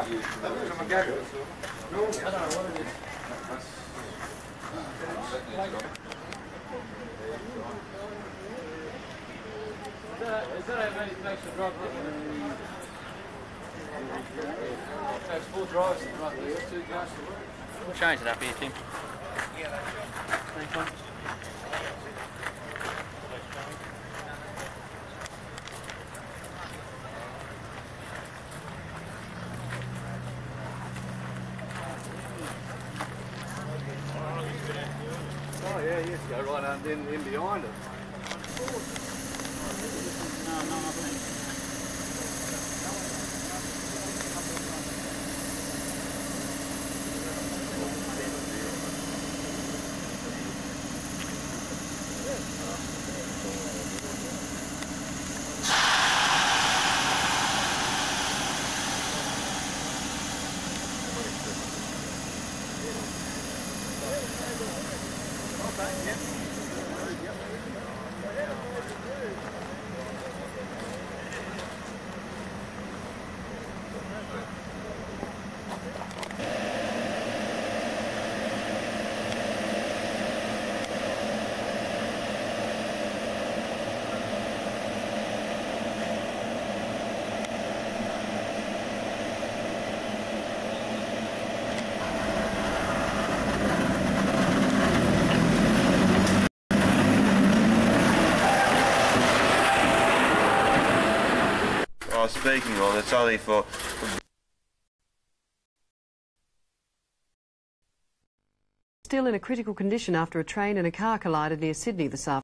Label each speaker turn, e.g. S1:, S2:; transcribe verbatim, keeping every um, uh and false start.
S1: Is that how many makes the drive? That's four drives in front of there, two cars to work.
S2: We'll change it up here, Tim. Thanks, mate.
S1: Oh yeah, yes, go right under in, in behind it.
S2: No, no, nothing.
S3: Speaking of, it's only for...
S4: Still in a critical condition after a train and a car collided near Sydney this afternoon.